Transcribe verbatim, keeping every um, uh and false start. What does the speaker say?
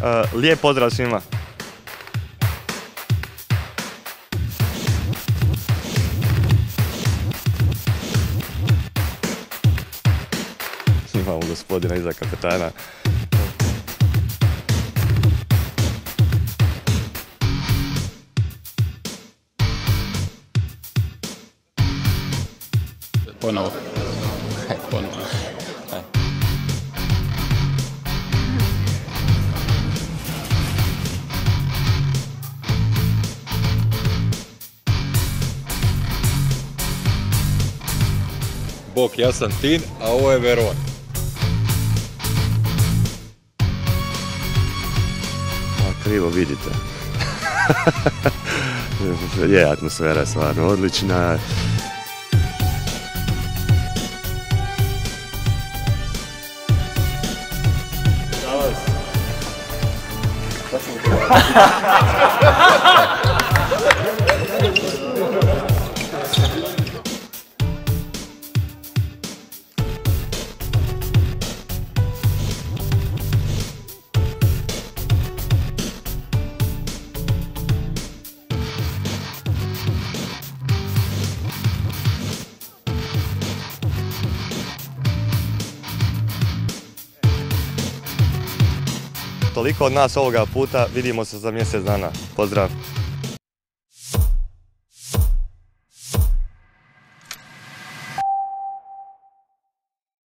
Lijep pozdrav svima. Imamo gospodina iza kapetana. Ponovo. Ponovo. Bok, ja sam Tin, a ovo je Veron. A krivo vidite. Je, atmosfera je stvarno odlična. Toliko od nas ovoga puta, vidimo se za mjesec dana. Pozdrav!